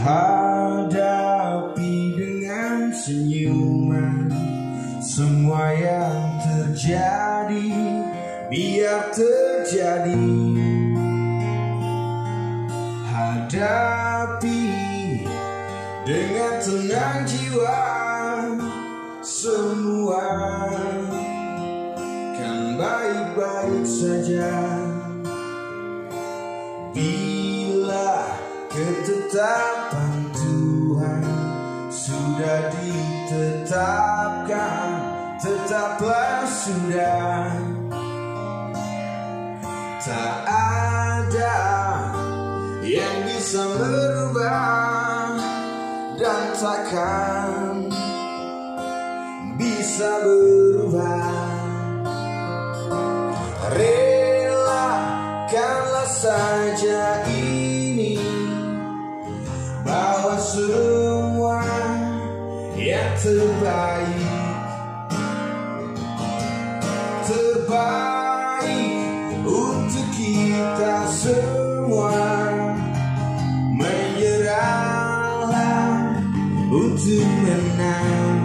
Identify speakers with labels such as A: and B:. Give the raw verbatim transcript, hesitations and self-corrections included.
A: Hadapi dengan senyuman semua yang terjadi, biar terjadi. Hadapi dengan tenang jiwa, semua kan baik-baik saja. Bila ketetapan Tuhan sudah ditetapkan, tetaplah sudah. Tak ada yang bisa merubah dan takkan bisa berubah. Relakanlah saja ini, bahwa semua yang terbaik, terbaik untuk kita semua. Menyerahlah untuk menang.